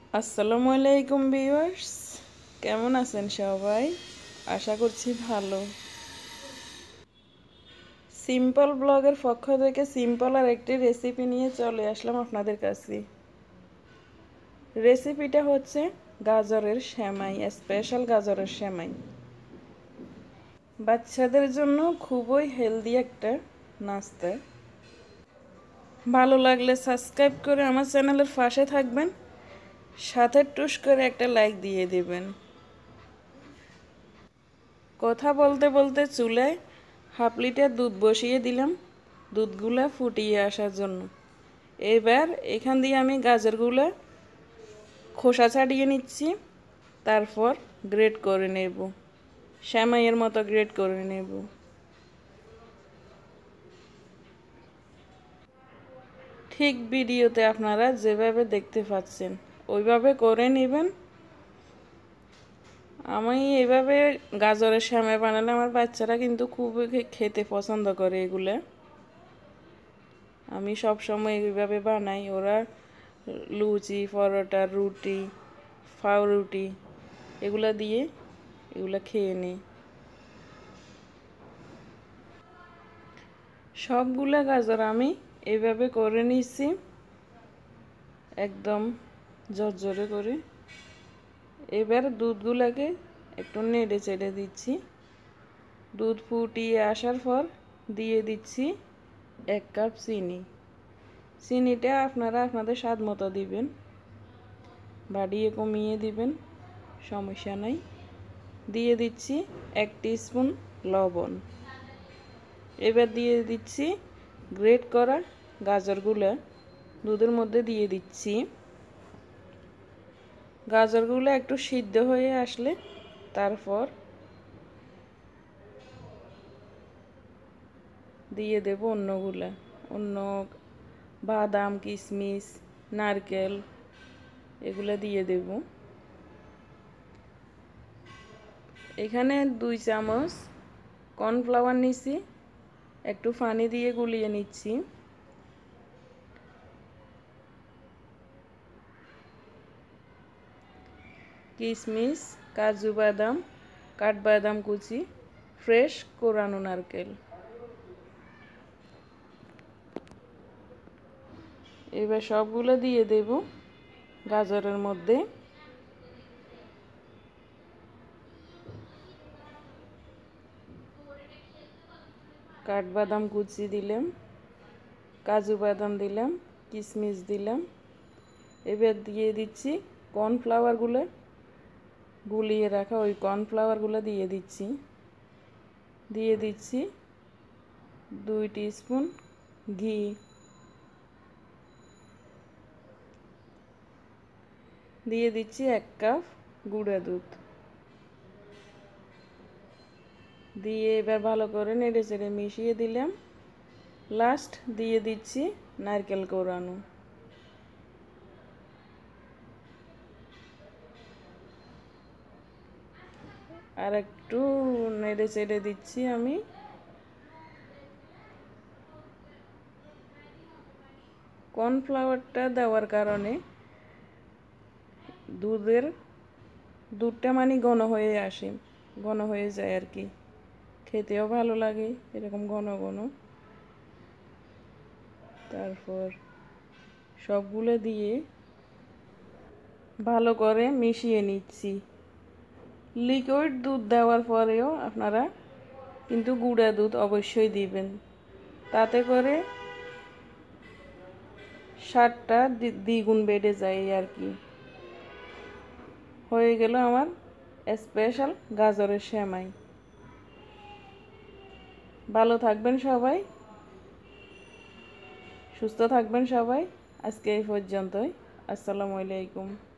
আসসালামু আলাইকুম ভিউয়ার্স, কেমন আছেন সবাই? আশা করছি ভালো। সিম্পল ব্লগের পক্ষ থেকে সিম্পল আর একটি রেসিপি নিয়ে চলে আসলাম আপনাদের কাছে। রেসিপিটা হচ্ছে গাজরের সেমাই, স্পেশাল গাজরের সেমাই। বাচ্চাদের জন্য খুবই হেলদি একটা নাস্তা। ভালো লাগলে সাবস্ক্রাইব করে আমার চ্যানেলের পাশে থাকবেন, সাথে টুস করে একটা লাইক দিয়ে দেবেন। কথা বলতে বলতে চুলায় হাফ লিটার দুধ বসিয়ে দিলাম দুধগুলা ফুটিয়ে আসার জন্য। এবার এখান দিয়ে আমি গাজরগুলো খোসা ছাড়িয়ে নিচ্ছি, তারপর গ্রেট করে নেব, সেমাইয়ের মতো গ্রেট করে নেব। ঠিক ভিডিওতে আপনারা যেভাবে দেখতে পাচ্ছেন ওইভাবে করে নেবেন। আমি এইভাবে গাজরের সেমাই বানালে আমার বাচ্চারা কিন্তু খুবই খেতে পছন্দ করে এগুলো। আমি সব সময় এইভাবে বানাই, ওরা লুচি, পরোটা, রুটি, পাউরুটি এগুলা দিয়ে এগুলা খেয়ে নেই। সবগুলা গাজর আমি এইভাবে করে নিয়েছি, একদম ঝরঝরে করে। এবার দুধগুলাকে একটু নেড়ে চেড়ে দিচ্ছি। দুধ ফুটিয়ে আসার পর দিয়ে দিচ্ছি 1 কাপ চিনি। চিনিটা আপনারা আপনাদের স্বাদ মতো দিবেন, বাড়িয়ে কমিয়ে দিবেন, সমস্যা নাই। দিয়ে দিচ্ছি 1 টিস্পুন লবণ। এবার দিয়ে দিচ্ছি গ্রেট করা গাজরগুলো, দুধের মধ্যে দিয়ে দিচ্ছি। গাজরগুলো একটু সিদ্ধ হয়ে আসলে তারপর দিয়ে দেব অন্য বাদাম, কিশমিশ, নারকেল এগুলো দিয়ে দেব। এখানে 2 চামচ কর্নফ্লাওয়ার নিছি, একটু পানি দিয়ে গুলিয়ে নিচ্ছি। কিশমিশ, কাজু বাদাম, কাঠবাদাম কুচি, ফ্রেশ কোরানো নারকেল। এবার সবগুলো দিয়ে দেব গাজরের মধ্যে। কাঠবাদাম কুচি দিলাম, কাজু বাদাম দিলাম, কিশমিশ দিলাম। এবার দিয়ে দিচ্ছি কর্নফ্লাওয়ারগুলো, গুলিয়ে রাখা ওই কর্নফ্লাওয়ারগুলো দিয়ে দিচ্ছি। দিয়ে দিচ্ছি 2 টিস্পুন ঘি। দিয়ে দিচ্ছি 1 কাপ গুঁড়া দুধ। দিয়ে এবার ভালো করে নেড়ে চেড়ে মিশিয়ে দিলাম। লাস্ট দিয়ে দিচ্ছি নারকেল কোরানো। আর একটু নেড়ে চেড়ে দিচ্ছি আমি। কর্নফ্লাওয়ারটা দেওয়ার কারণে দুধটা মানে ঘন হয়ে আসে, ঘন হয়ে যায় আর কি, খেতেও ভালো লাগে এরকম ঘন ঘন। তারপর সবগুলো দিয়ে ভালো করে মিশিয়ে নিচ্ছি। লিকুইড দুধ দেওয়ার পরেও আপনারা কিন্তু গুঁড়া দুধ অবশ্যই দিবেন, তাতে করে স্বাদটা দ্বিগুণ বেড়ে যায় আর কি। হয়ে গেল আমার স্পেশাল গাজরের সেমাই। ভালো থাকবেন সবাই, সুস্থ থাকবেন সবাই। আজকে এই পর্যন্তই। আসসালামু আলাইকুম।